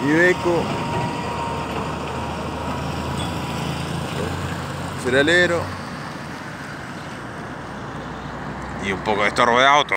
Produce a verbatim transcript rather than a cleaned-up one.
Iveco, cerealero y un poco de estorbo de auto.